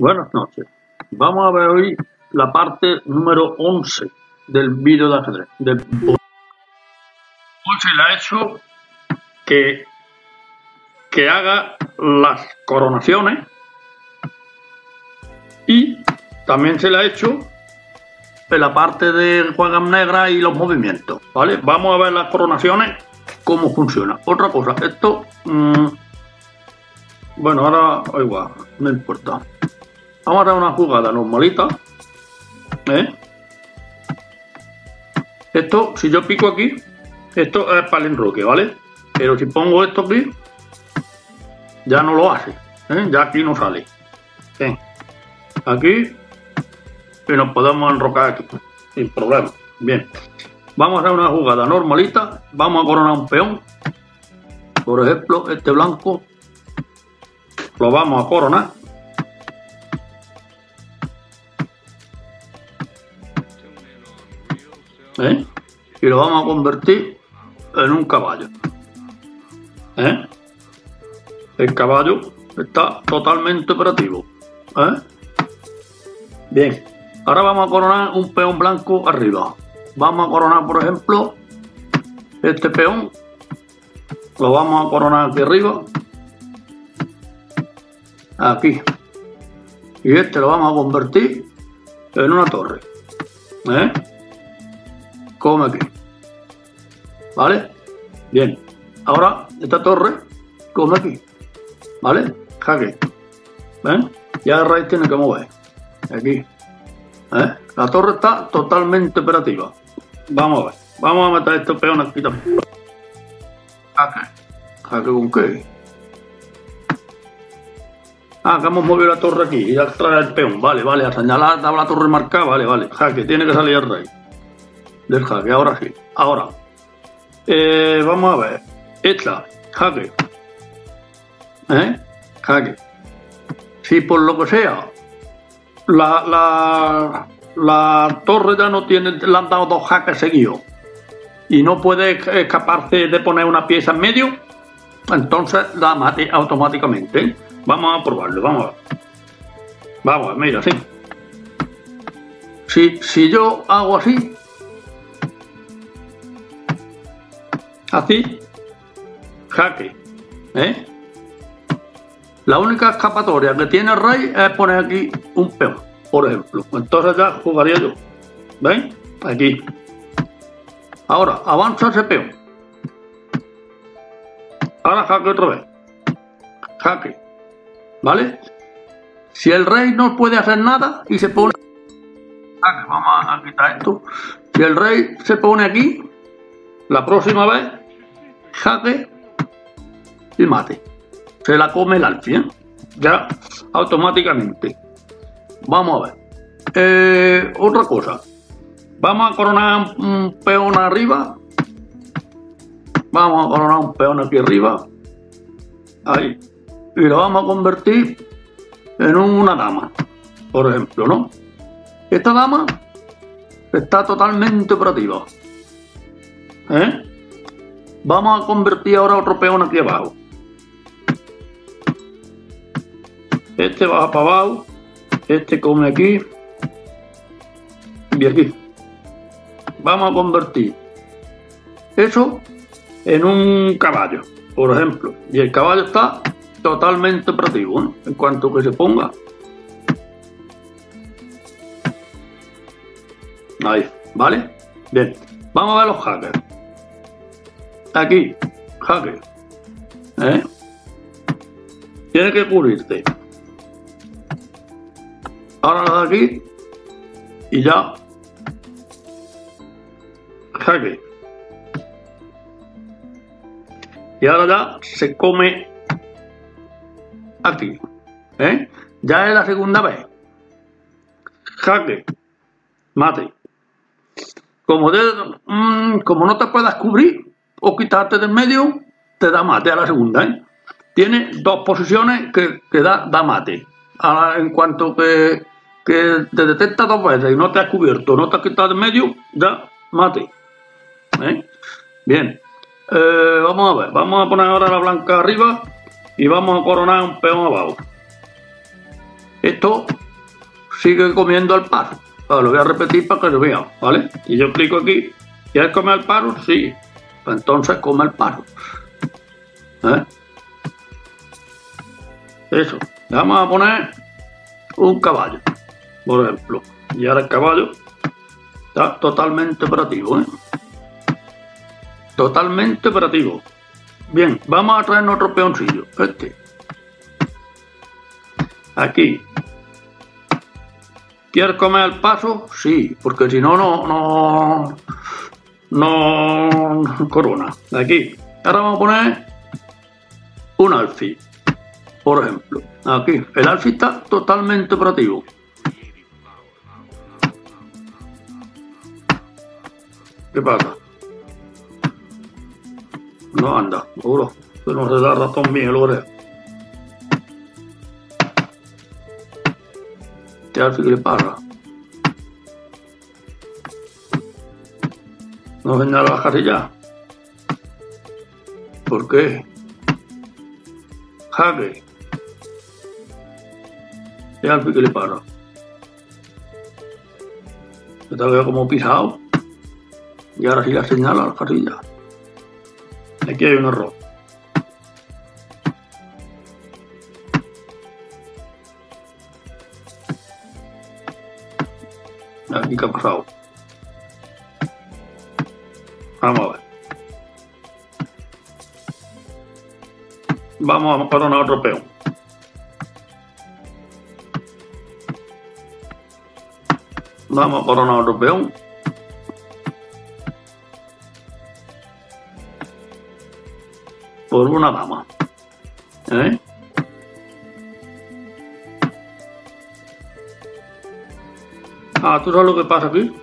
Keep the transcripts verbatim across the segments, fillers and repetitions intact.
Buenas noches. Vamos a ver hoy la parte número once del vídeo de ajedrez. Del... Hoy se le ha hecho que, que haga las coronaciones y también se le ha hecho en la parte de juegas negras y los movimientos, ¿vale? Vamos a ver las coronaciones, cómo funciona. Otra cosa, esto... Mmm, bueno, ahora igual, no importa. Vamos a hacer una jugada normalita, ¿eh? Esto, si yo pico aquí, esto es para el enroque, ¿vale? Pero si pongo esto aquí, ya no lo hace, ¿eh? Ya aquí no sale. ¿Eh? Aquí, y nos podemos enrocar aquí, sin problema. Bien, vamos a hacer una jugada normalita, vamos a coronar un peón. Por ejemplo, este blanco, lo vamos a coronar. ¿Eh? Y lo vamos a convertir en un caballo. ¿Eh? El caballo está totalmente operativo. ¿Eh? Bien, ahora vamos a coronar un peón blanco arriba. Vamos a coronar, por ejemplo, este peón. Lo vamos a coronar aquí arriba. Aquí. Y este lo vamos a convertir en una torre. ¿Eh? Como aquí, ¿vale? Bien, ahora esta torre, como aquí, ¿vale? Jaque, ¿ven? Ya el rey tiene que mover, aquí, ¿eh? La torre está totalmente operativa. Vamos a ver, vamos a meter este peón aquí también. Jaque, jaque con qué. Ah, que hemos movido la torre aquí y ya trae el peón, vale, vale, a señalar, daba la torre marcada, vale, vale, jaque, tiene que salir el rey. Del jaque, ahora sí. Ahora, eh, vamos a ver. Esta, jaque. ¿Eh? Jaque. Si por lo que sea, la, la, la torre ya no tiene, le han dado dos jaques seguidos y no puede escaparse de poner una pieza en medio, entonces la mate automáticamente. Vamos a probarlo, vamos a ver. Vamos a ver, mira, sí. Si, si yo hago así, así, jaque, ¿eh? La única escapatoria que tiene el rey es poner aquí un peón, por ejemplo. Entonces ya jugaría yo, ¿veis? Aquí. Ahora, avanza ese peón. Ahora jaque otra vez. Jaque, ¿vale? Si el rey no puede hacer nada y se pone... Jaque, vamos a quitar esto. Si el rey se pone aquí, la próxima vez... jaque y mate. Se la come el alfil, ¿eh? Ya automáticamente. Vamos a ver. Eh, otra cosa. Vamos a coronar un peón arriba. Vamos a coronar un peón aquí arriba. Ahí. Y lo vamos a convertir en una dama, por ejemplo, ¿no? Esta dama está totalmente operativa. ¿Eh? Vamos a convertir ahora otro peón aquí abajo. Este baja para abajo. Este come aquí. Y aquí. Vamos a convertir eso en un caballo, por ejemplo. Y el caballo está totalmente operativo, ¿no? En cuanto que se ponga. Ahí, ¿vale? Bien. Vamos a ver los jaques. Aquí, jaque, ¿eh? Tiene que cubrirte. Ahora la de aquí y ya, jaque. Y ahora ya se come aquí, ¿eh? Ya es la segunda vez. Jaque, mate. Como, de, mmm, como no te puedas cubrir o quitarte del medio, te da mate a la segunda, ¿eh? Tiene dos posiciones que, que da, da mate. Ahora, en cuanto que, que te detecta dos veces y no te has cubierto, no te has quitado del medio, da mate. ¿Eh? Bien. Eh, vamos a ver. Vamos a poner ahora la blanca arriba y vamos a coronar un peón abajo. esto sigue comiendo al paso. Ahora lo voy a repetir para que lo vean, ¿vale? Y yo clico aquí, ¿quieres comer al paro? Sí. Pues entonces come al paro. ¿Eh? Eso. Vamos a poner un caballo, por ejemplo. Y ahora el caballo está totalmente operativo, ¿eh? Totalmente operativo. Bien, vamos a traer otro peoncillo. Este. Aquí. ¿Quieres comer al paso? Sí, porque si no, no, no, no corona. Aquí. Ahora vamos a poner un alfil, por ejemplo. Aquí. El alfil está totalmente operativo. ¿Qué pasa? No anda, seguro. Que no se da razón bien, lo haré. ¿Qué alfil le pasa? ¿No señala la casilla? ¿Por qué? Jaque. ¿Qué alfil que le pasa? Está veo como pisado. Y ahora sí la señala la casilla. Aquí hay un error. Aquí que ha pasado. Vamos a ver. Vamos a coronar otro peón. Vamos a coronar otro peón. Por una dama. ¿Eh? Ah, ¿tú sabes lo que pasa aquí?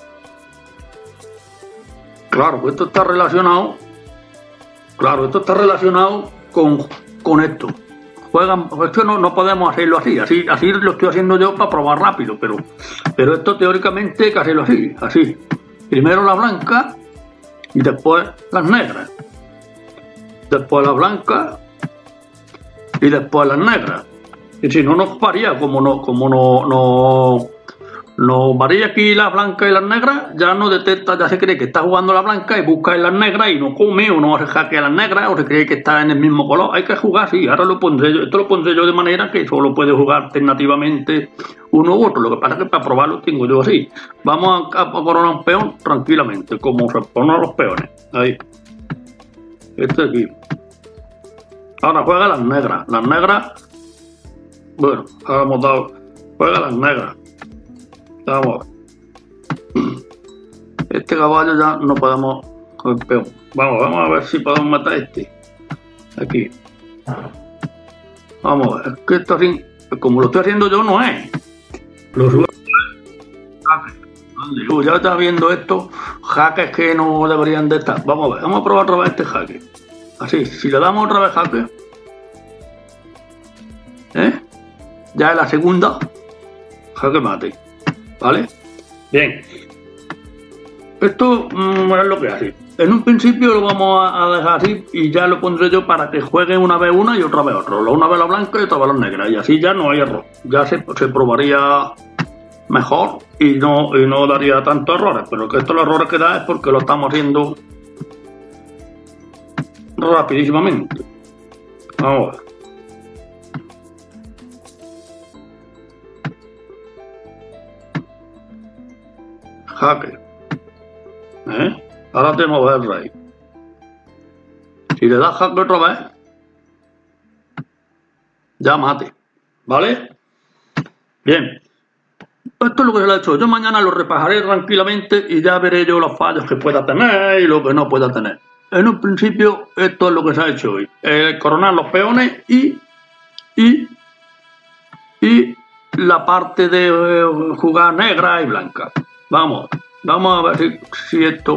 Claro, pues esto está relacionado. Claro, esto está relacionado con, con esto. Juegan, esto no, no podemos hacerlo así, así, así lo estoy haciendo yo para probar rápido, pero, pero esto teóricamente hay que hacerlo así, así. Primero la blanca y después las negras. Después las blancas y después las negras. Y si no nos varía, como no, como no, no, no varía aquí las blancas y las negras, ya no detecta, ya se cree que está jugando la blanca y busca en las negras y no come o no se hackea las negras o se cree que está en el mismo color. Hay que jugar, sí, ahora lo pondré yo, esto lo pondré yo de manera que solo puede jugar alternativamente uno u otro. Lo que pasa es que para probarlo tengo yo así. Vamos a, a coronar un peón tranquilamente, como se ponen los peones. Ahí. Este aquí. Ahora juega las negras. Las negras. Bueno, ahora hemos dado. Juega las negras. Vamos. Este caballo ya no podemos con el peón. Vamos, vamos a ver si podemos matar a este. Aquí. Vamos a ver. Es que esto así. Como lo estoy haciendo yo, no es. Lo subo. Ya estás viendo esto, jaques que no deberían de estar. Vamos a ver, vamos a probar otra vez este jaque. Así, si le damos otra vez jaque, ¿eh? Ya es la segunda, jaque mate, ¿vale? Bien. Esto mmm, es lo que hace. En un principio lo vamos a dejar así y ya lo pondré yo para que jueguen una vez una y otra vez otra. Una vez la blanca y otra vez la negra. Y así ya no hay error. Ya se, se probaría mejor y no, y no daría tantos errores, pero que estos los errores que da es porque lo estamos haciendo rapidísimamente. Vamos a ver. Jaque. ¿Eh? Ahora tenemos el rey. Si le das jaque otra vez, ya mate. ¿Vale? Bien. Esto es lo que se le ha hecho. Yo mañana lo repasaré tranquilamente y ya veré yo los fallos que pueda tener y lo que no pueda tener. En un principio, esto es lo que se ha hecho hoy. Eh, coronar los peones y, y, y la parte de eh, jugar negra y blanca. Vamos, vamos a ver si, si esto...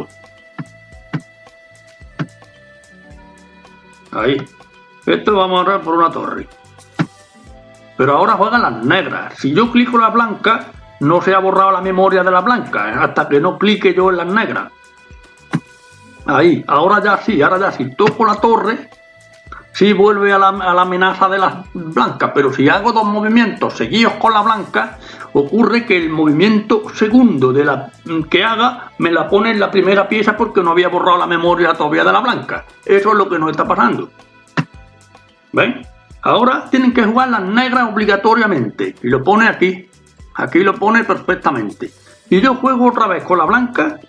Ahí. Esto vamos a ver por una torre. Pero ahora juegan las negras. Si yo clico la blanca, no se ha borrado la memoria de la blanca, ¿eh? Hasta que no clique yo en las negras. Ahí, ahora ya sí, ahora ya sí. Toco la torre, sí vuelve a la, a la amenaza de las blancas, pero si hago dos movimientos seguidos con la blanca, ocurre que el movimiento segundo de la que haga me la pone en la primera pieza porque no había borrado la memoria todavía de la blanca. Eso es lo que nos está pasando. ¿Ven? Ahora tienen que jugar las negras obligatoriamente. Y lo pone aquí. Aquí lo pone perfectamente. Y yo juego otra vez con la blanca.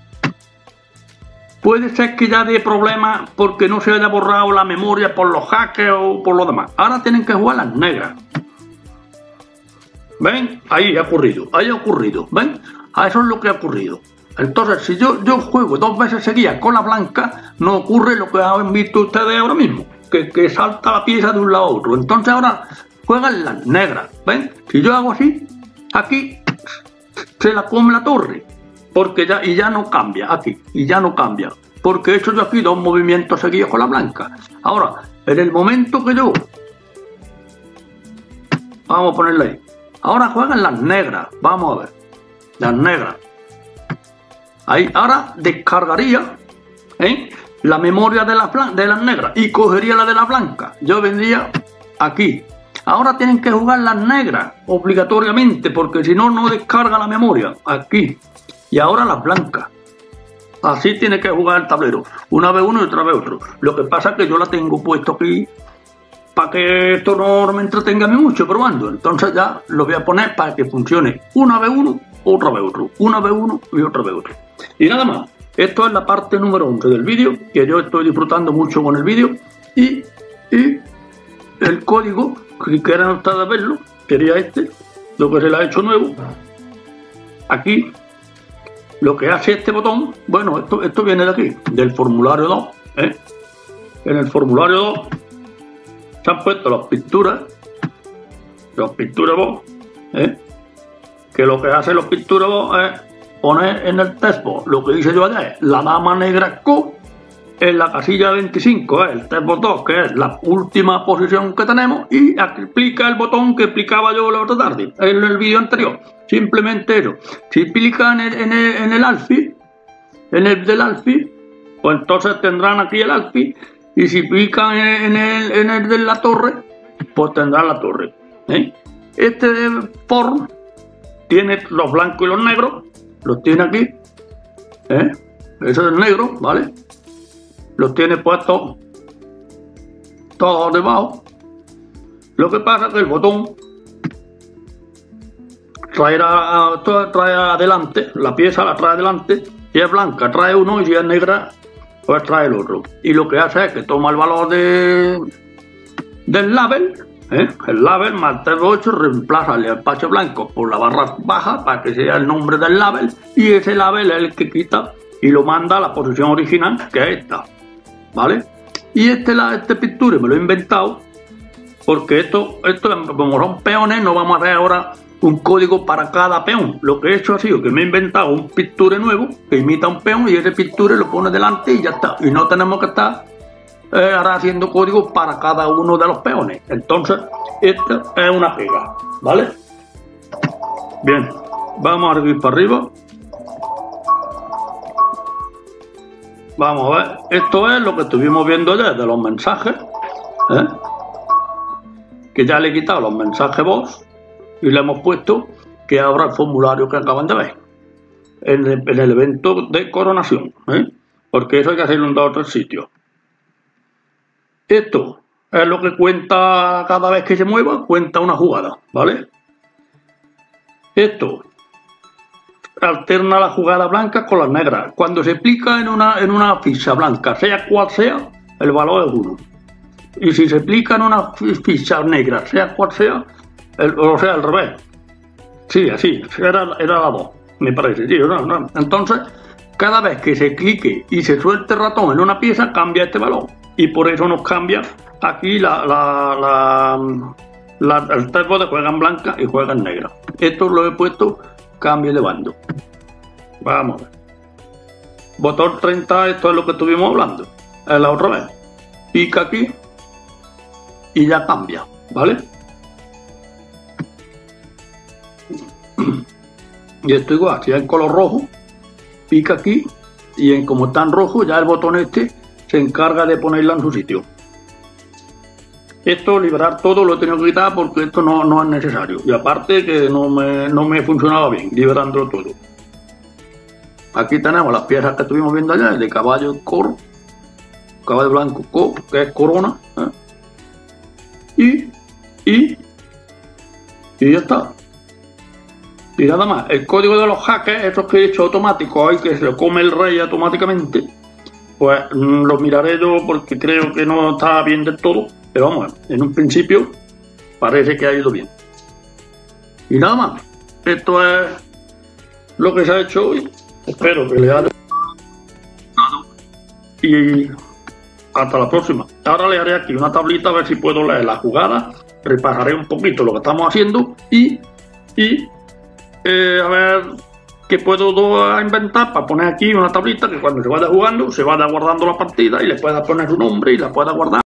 Puede ser que ya dé problemas porque no se haya borrado la memoria por los hackers o por lo demás. Ahora tienen que jugar las negras. ¿Ven? Ahí ha ocurrido. Ahí ha ocurrido. ¿Ven? A eso es lo que ha ocurrido. Entonces, si yo, yo juego dos veces seguidas con la blanca, no ocurre lo que han visto ustedes ahora mismo. Que, que salta la pieza de un lado a otro. Entonces ahora juegan las negras. ¿Ven? Si yo hago así, aquí se la come la torre. Porque ya, y ya no cambia aquí. Y ya no cambia. Porque he hecho yo aquí dos movimientos seguidos con la blanca. Ahora, en el momento que yo... Vamos a ponerle ahí. Ahora juegan las negras. Vamos a ver. Las negras. Ahí. Ahora descargaría ¿eh? la memoria de las, de las negras y cogería la de la blanca. Yo vendría aquí. Ahora tienen que jugar las negras obligatoriamente porque si no, no descarga la memoria. Aquí. Y ahora las blancas. Así tiene que jugar el tablero. Una vez uno y otra vez otro. Lo que pasa es que yo la tengo puesto aquí para que esto no me entretenga a mí mucho probando. Entonces ya lo voy a poner para que funcione una vez uno, otra vez otro. Una vez uno y otra vez otro. Y nada más. Esto es la parte número once del vídeo, que yo estoy disfrutando mucho con el vídeo. Y, y el código, si quieren ustedes verlo, sería este, lo que se le ha hecho nuevo. Aquí, lo que hace este botón, bueno, esto, esto viene de aquí, del formulario dos. ¿eh? En el formulario dos se han puesto las pinturas, las pinturas dos, ¿eh? que lo que hace los pinturas dos es poner en el textbox lo que hice yo ayer, la dama negra co en la casilla veinticinco, ¿eh? el textbox dos, que es la última posición que tenemos, y aplica el botón que explicaba yo la otra tarde, en el vídeo anterior. Simplemente eso. Si clican en el, en el, en el alfil, en el del alfil, pues entonces tendrán aquí el alfil, y si pican en el, en el de la torre, pues tendrán la torre. ¿eh? Este form tiene los blancos y los negros, los tiene aquí, ¿eh? Eso es el negro, ¿vale? Los tiene puestos todos debajo. Lo que pasa es que el botón traerá, trae adelante, la pieza la trae adelante, si es blanca trae uno y si es negra pues trae el otro. Y lo que hace es que toma el valor de, del label, ¿eh? el label más tres ocho, reemplaza el espacio blanco por la barra baja para que sea el nombre del label, y ese label es el que quita y lo manda a la posición original, que es esta, ¿vale? Y este, la, este picture me lo he inventado porque esto, esto como son peones, no vamos a hacer ahora un código para cada peón. Lo que he hecho ha sido que me he inventado un picture nuevo que imita un peón y ese picture lo pone delante y ya está. Y no tenemos que estar eh, ahora haciendo código para cada uno de los peones. Entonces, esta es una pega, ¿vale? Bien, vamos a seguir para arriba. Vamos a ver, esto es lo que estuvimos viendo ayer de los mensajes, ¿eh? que ya le he quitado los mensajes voz y le hemos puesto que abra el formulario que acaban de ver en el, en el evento de coronación, ¿eh? porque eso hay que hacerlo en dos o tres sitios. Esto es lo que cuenta cada vez que se mueva, cuenta una jugada, ¿vale? Esto alterna la jugada blanca con las negras. Cuando se aplica en una, en una ficha blanca, sea cual sea, el valor es uno. Y si se aplica en una ficha negra, sea cual sea, el, o sea, al revés. Sí, así, era, era la dos, me parece. Sí, no, no. Entonces, cada vez que se clique y se suelte el ratón en una pieza, cambia este valor. Y por eso nos cambia aquí la, la, la, la, el texto de juegan blanca y juegan negra. Esto lo he puesto cambio de bando. Vamos a ver. Botón treinta, esto es lo que estuvimos hablando. Es la otra vez. Pica aquí y ya cambia, ¿vale? Y esto igual, si es en color rojo, pica aquí y en como está en rojo, ya el botón este se encarga de ponerla en su sitio. Esto, liberar todo, lo he tenido que quitar porque esto no, no es necesario. Y aparte que no me, no me funcionaba bien, liberándolo todo. Aquí tenemos las piezas que estuvimos viendo allá, el de caballo cor, caballo blanco cor, que es corona. ¿eh? Y, y, y ya está. Y nada más, el código de los hackers, esos que he hecho automáticos, hay que se lo come el rey automáticamente, pues mmm, los miraré yo porque creo que no está bien del todo, pero vamos, en un principio parece que ha ido bien. Y nada más, esto es lo que se ha hecho hoy, espero que le haya gustado y hasta la próxima. Ahora le haré aquí una tablita a ver si puedo leer la jugada, repasaré un poquito lo que estamos haciendo y... y Eh, a ver qué puedo inventar para poner aquí una tablita que cuando se vaya jugando se vaya guardando la partida y le pueda poner su nombre y la pueda guardar.